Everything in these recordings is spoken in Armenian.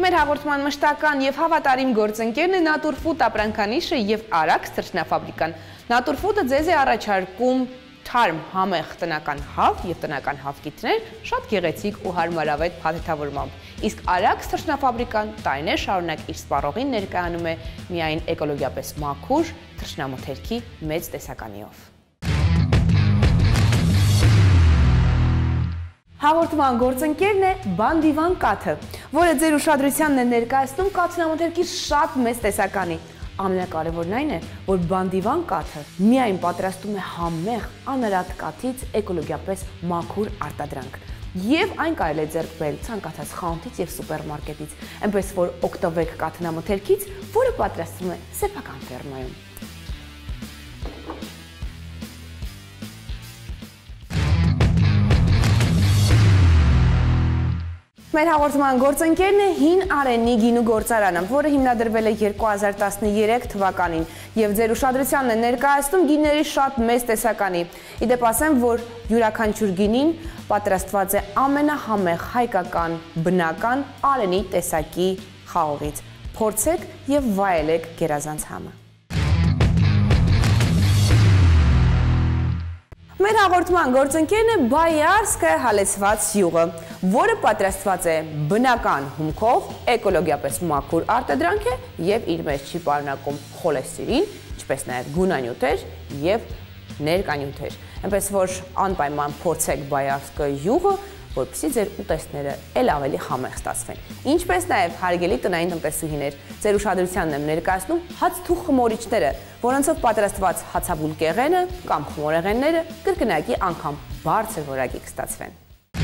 Մեր հաղորդման մշտական եւ հավատարիմ գործընկերն է Naturfood ապրանքանիշը եւ Արաքս թռչնաֆաբրիկան։ Naturfood-ը ձեզ է առաջարկում թարմ համեղ տնական հավ եւ տնական հավկիթներ շատ գեղեցիկ ու հարմարավետ փաթեթավորմամբ։ Իսկ Արաքս թռչնաֆաբրիկան տարիներ շարունակ իր սպառողին ներկայանում է միայն էկոլոգիապես մաքուր թռչնամթերքի մեծ տեսականիով։ Հաղորդման գործընկերն է Բանդիվան կաթը, որը ձեր ուշադրությանն է ներկայացնում կաթնամթերքի շատ մեծ տեսականի։ Ամենակարևորն այն է, որ Բանդիվան կաթը միայն պատրաստում է համեղ անարատ կաթից էկոլոգիապես մաքուր արտադրանք։ Եվ այն կարելի է ձեռք բերել ցանկացած խանութից եւ սուպերմարկետից, այնպես որ օգտվեք կաթնամթերքից, որը պատրաստվում է սեփական ֆերմայում։ Մեր հաղորդման գործընկերն է Հին Արենի գինու գործարանը, որը հիմնադրվել է 2013 թվականին եւ ձեր ուշադրությանն է ներկայացնում գինների շատ մեծ տեսականի։ Իդեպ ասեմ, որ յուրաքանչյուր գինին պատրաստված է ամենահամեղ հայկական բնական Արենի տեսակի խաղողից։ Փորձեք եւ վայելեք գերազանց համը։ Մեր հաղորդման գործընկերն է Բայարսկը հալեցված յուղը, որը պատրաստված է բնական հումքով, էկոլոգիապես մաքուր արտադրանք է եւ իր մեջ չի պարունակում խոլեստերին, ինչպես նաեւ գունանյութեր եւ ներկանյութեր։ Այնպես որ անպայման փորձեք Բայարսկը յուղը, որպեսզի ձեր ուտեստները ել ավելի համեղ ստացվեն։ Ինչպես նաև հարգելի տնային տնտեսուհիներ, ձեր ուշադրությանն եմ ներկայացնում հաց-թուխ խմորիչները, որոնցով պատրաստված հացաբուլկեղենը կամ խմորեղենները կրկնակի անգամ բարձր որակի կստացվեն։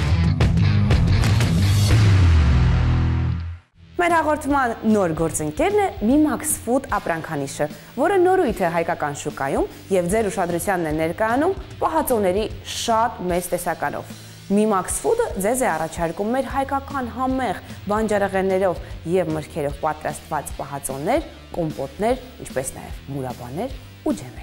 Մեր հաղորդման նոր գործընկերն է Mimax Food ապրանքանիշը, որը նորույթ է հայկական շուկայում եւ ձեր ուշադրությանն է ներկայանում պահածոների շատ մեծ տեսականով։ Mimax Food-ը ձեզ է առաջարկում մեր հայկական համեղ բանջարեղեններով եւ մրգերով պատրաստված պահածոներ, կոմպոտներ, ինչպես նաեւ մուրաբաներ ու ջեմեր։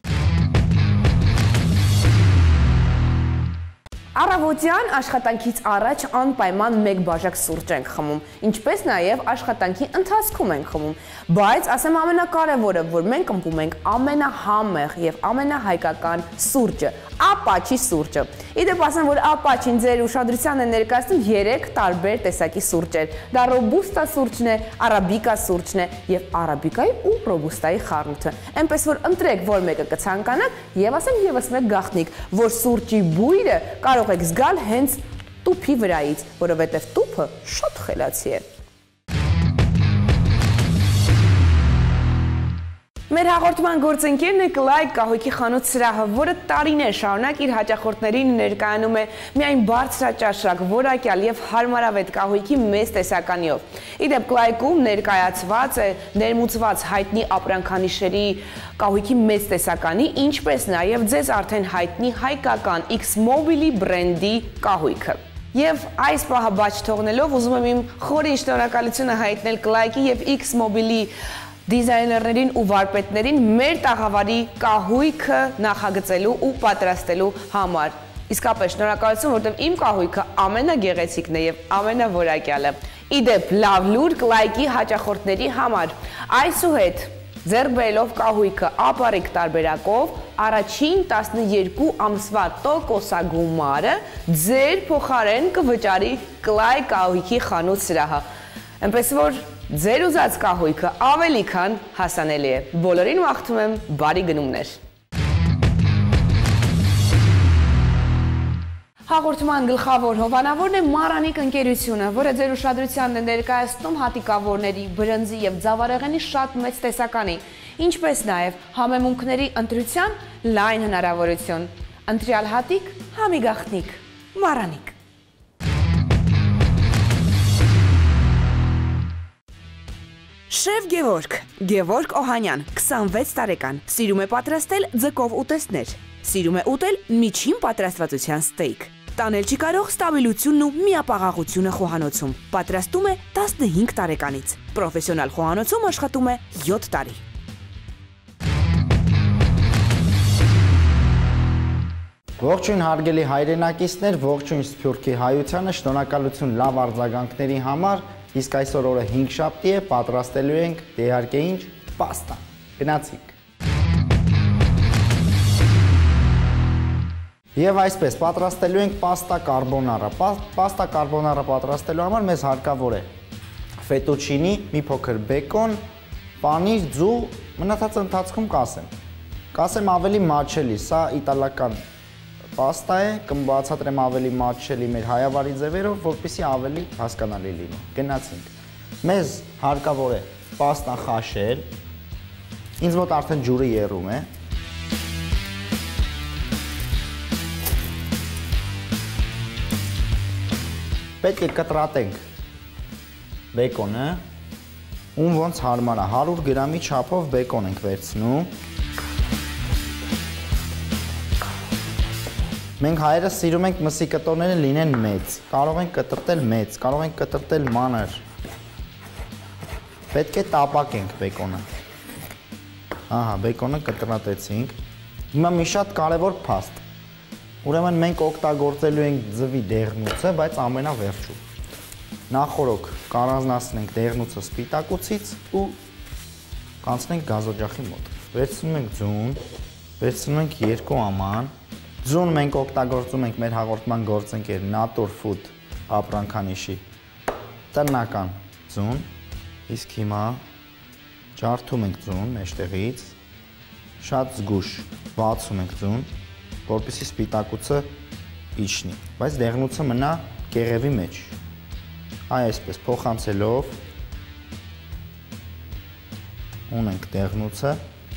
Առավոտյան աշխատանքից առաջ անպայման մեկ բաժակ սուրճ ենք խմում, ինչպես նաև աշխատանքի ընթացքում ենք խմում, բայց ասեմ ամենակարևորը, որ մենք ըմբում ենք ամենահամեղ եւ ամենահայկական սուրճը, Ապաչի սուրճը։ Իդեպ ասեմ, որ Ապաչին ձեր ուշադրությանն է ներկայացնում 3 տարբեր տեսակի սուրճեր։ Դա ռոբուստա սուրճն է, արաբիկա սուրճն է եւ արաբիկայի ու ռոբուստայի խառնուրդը։ Այնպես որ ընտրեք, որ մեկը կցանկանաք եւ ասեմ եւս մեկ գաղտնիք, որ սուրճի բույրը կարող եք զգալ հենց տուփի վրայից, որովհետև տուփը շատ խելացի է։ Մեր հաղորդման գործընկերն է Կլայք կահույքի խանութ սրահը, որը տարիներ շարունակ իր հաճախորդներին ներկայանում է միայն բարձրաճաշակ, որակյալ եւ հարմարավետ կահույքի մեծ տեսականիով։ Իդեպ Կլայքում ներկայացված է ներմուծված հայտնի ապրանքանիշերի կահույքի մեծ տեսականի, ինչպես նաեւ ձեզ արդեն հայտնի հայկական X-Mobile-ի բրենդի կահույքը։ Եվ այս պահը բաց թողնելով ուզում եմ իմ խորին շնորհակալությունը հայտնել Կլայքի եւ X-Mobile-ի դիզայներներին ու վարպետներին մեր տաղավարի կահույքը նախագծելու ու պատրաստելու համար։ Իսկապես շնորհակալություն, որտեղ իմ կահույքը ամենագեղեցիկն է եւ ամենավորակյալը։ Իդեպ լավ լուր Կլայքի հաճախորդների համար։ Այսուհետ ձեռք բերելով կահույքը ապառիկ տարբերակով առաջին 12 ամսվա տոկոսագումարը ձեր փոխարեն կվճարի Կլայք կահույքի խանութ սրահը։ Այնպես որ ձեր ուզած կահույքը ավելի քան հասանելի է։ Բոլորին մաղթում եմ բարի գնումներ։ Հաղորդման գլխավոր հովանավորն է Մարանիկ ընկերությունը, որը ձեր ուշադրությանն է ներկայացնում հատիկավորների, բրնձի եւ ձավարեղենի շատ մեծ տեսականի, ինչպես նաեւ համեմունքների ընտրության լայն հնարավորություն։ Ընտրյալ հատիկ, համի գաղտնիք, Մարանիկ։ Շեֆ Գևորգ Օհանյան, 26 տարեկան, սիրում է պատրաստել ձկով ուտեստներ, սիրում է ուտել միջին պատրաստվածության ստեյք, տանել չի կարող ստաբիլությունն ու միապաղաղությունը խոհանոցում, պատրաստում է 15 տարեկանից, պրոֆեսիոնալ խոհանոցում աշխատում է 7 տարի։ Ողջույն հարգելի հայրենակիցներ, ողջույն Սփյուռքի հայությանը, շնորհակալություն լավ արձագանքների համար Իսկ այսօր օրը 5 շաբթի է, պատրաստելու ենք իհարկե ինչ, պաստա։ Գնացինք։ Եվ այսպես պատրաստելու ենք պաստա կարբոնարա։ Պաստա կարբոնարա պատրաստելու համար մեզ հարկավոր է ֆետուչինի, մի փոքր բեկոն, պանիր, ձու, մնացած ընթացքում կասեմ ավելի մատչելի, սա իտալական պաստա է, կբացատրեմ ավելի մատչելի մեր հայավարի ձևերով, որպեսզի ավելի հասկանալի լինի։ Գնացինք։ Մեզ հարկավոր է պաստան խաշել, ինձ մոտ արդեն ջուրը եռում է։ Պետք է կտրատենք բեկոնը, ում ոնց հարմար է, 100 գրամի չափով բեկոն ենք վերցնում։ Մենք հայերս սիրում ենք մսի կտորները լինեն մեծ, կարող ենք կտրտել մեծ, կարող ենք կտրտել մանր։ Պետք է տապակենք բեկոնը։ Ահա, բեկոնը կտրատեցինք։ Հիմա մի շատ կարևոր փաստ։ Ուրեմն մենք օգտագործելու ենք ձվի դեղնուցը, բայց ամենավերջում։ Նախորոք կառանձնացնենք դեղնուցը սպիտակուցից ու կանցնենք գազօջախի մոտ։ Վերցնում ենք ձուն, վերցնում ենք 2 աման։ Ձուն մենք օգտագործում ենք մեր հաղորդման գործընկեր Nature Food ապրանքանիշի տնական ձուն, իսկ հիմա ջարդում ենք ձուն մեջտեղից, շատ զգուշ բացում ենք ձուն, որպեսզի սպիտակուցը իջնի, բայց դեղնուցը մնա կեղևի մեջ։ Այսպես փոխանցելով ունենք դեղնուցը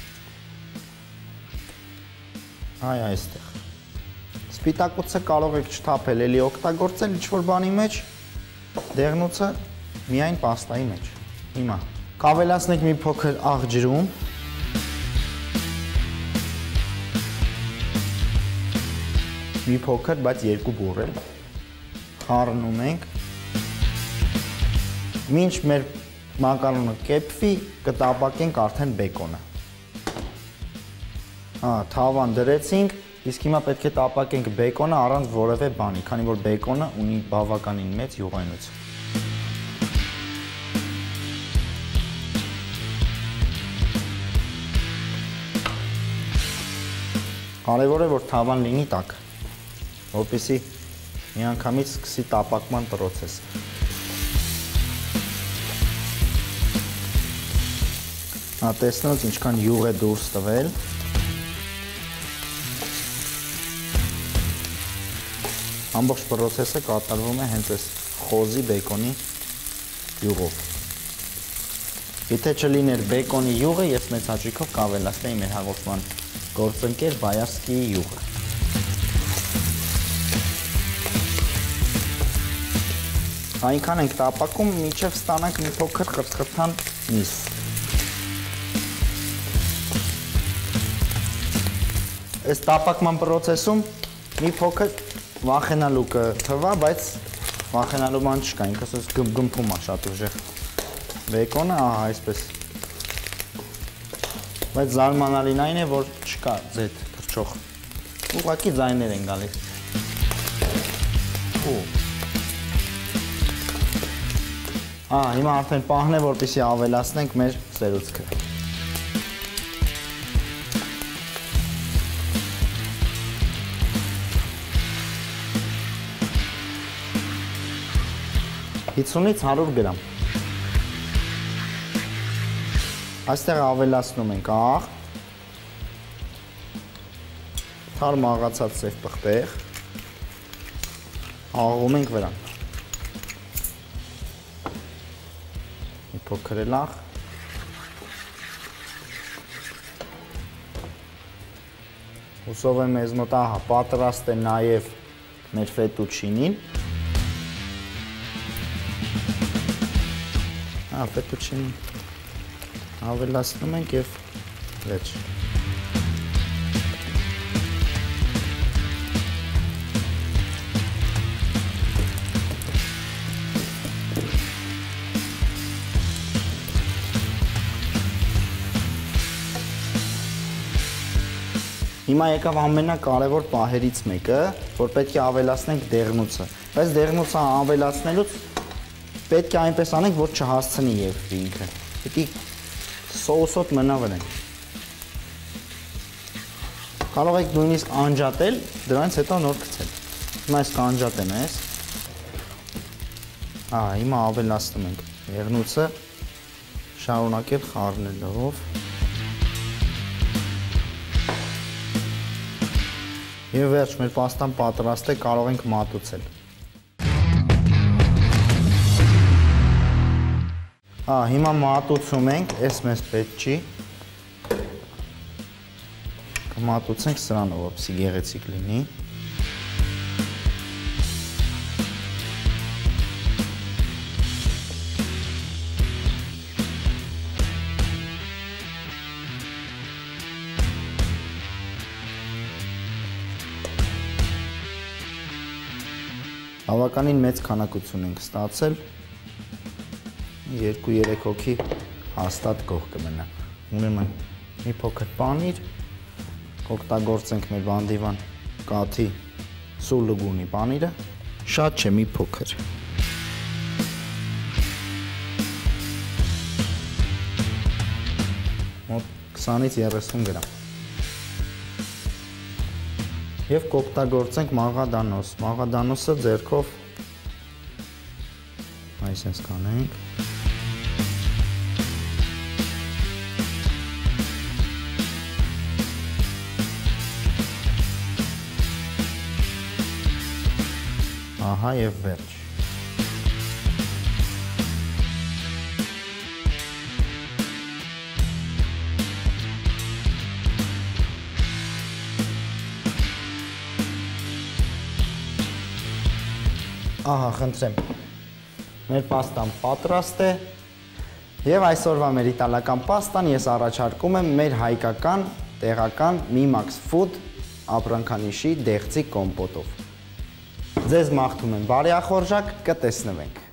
այստեղ։ Սպիտակուցը կարող եք չթափել, էլի օգտագործել ինչ-որ բանի մեջ, դեղնուցը միայն պաստայի մեջ։ Հիմա կավելացնենք մի փոքր աղ ջրում։ Մի փոքր, բայց 2 բուռել, խառնում ենք, մինչ մեր մակարոնը կեպվի, կտապակենք արդեն բեկոնը։ Թավան դրեցինք, իսկ հիմա պետք է տապակենք բեկոնը առանց որևէ բանի, քանի որ բեկոնը ունի բավականին մեծ յուղայնություն։ Կարևոր է, որ թավան լինի տաք, որպեսզի միանգամից սկսի տապակման պրոցեսը։ Տեսնոց ինչքան յուղ է դուրս տվել։ Ամբողջ պրոցեսը կատարվում է հենց այս խոզի բեկոնի յուղով։ Եթե չլիներ բեկոնի յուղը, ես մեծ հաճույքով կավելացնեի մեր հաղորդման գործընկեր Բայարսկիի յուղը։ Այնքան ենք տապակում, մինչև ստանանք մի փոքր խրթխրթան միս։ Այս տապակման պրոցեսում մի փոքր վախենալու կթվա, բայց վախենալու բան չկա, ինքս ես գմփում է շատ ուժեղ բեկոնը, ահա այսպես։ Բայց զարմանալին այն է, որ չկա ձեթ թռչող, ուղղակի ձայներ են գալիս։ Հիմա արդեն պահն է, որպեսզի ավելացնենք մեր սերուցքը։ Հիցունից 100 գրամ։ Այստեղ ավելացնում ենք աղ, թարմ աղացած սև պղպեղ, աղում ենք վրան։ Մի փոքր էլ աղ։ Հուսով եմ մեզ մոտ պատրաստ է նաև մեր ֆետուչինին։ Ֆետուչինի ավելացնում ենք և վերջ։ Հիմա եկավ ամենակարևոր պահերից մեկը, որ պետք է ավելացնենք դեղնուցը։ Բայց դեղնուցը ավելացնելուց պետք է այնպես անենք, որ չհասցնի եփվի ինքը։ Պիտի սոուսոտ մնա վրան։ Կարող եք նույնիսկ անջատել, դրանից հետո նոր գցել։ Հիմա այս կանջատեմ ես։ Հիմա ավելացնում ենք եղնուցը, շարունակել խառնելով։ Եվ վերջ, մեր պաստան պատրաստ է, կարող ենք մատուցել։ Հիմա մատուցում ենք, այս մեզ պետք չի։ Կմատուցենք սրանով, որպեսզի գեղեցիկ լինի։ Բավականին մեծ քանակություն ենք ստացել, 2-3 հոգի հաստատ գող կմնան։ Ուրեմն մի փոքր պանիր, կօգտագործենք մեր բանդիվան կաթի սուլուգունի պանիրը, շատ չէ, մի փոքր։ Մոտ 20-ից 30 գրամ։ Եվ կօգտագործենք մաղադանոս։ Մաղադանոսը ձեռքով այսպես կանենք։ Եվ վերջ։ Խնդրեմ, մեր պաստան պատրաստ է և այսօրվա մեր իտալական պաստան ես առաջարկում եմ մեր հայկական, տեղական Mimax Food ապրանքանիշի դեղցի կոմպոտով։ Ձեզ մաղթում եմ բարի ախորժակ, կտեսնվենք։